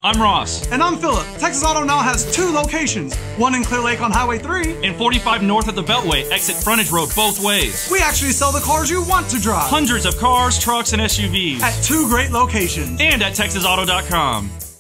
I'm Ross. And I'm Philip. Texas Auto now has 2 locations. One in Clear Lake on Highway 3. And 45 north at the Beltway, exit frontage road both ways. We actually sell the cars you want to drive. Hundreds of cars, trucks, and SUVs. At 2 great locations. And at TexasAuto.com.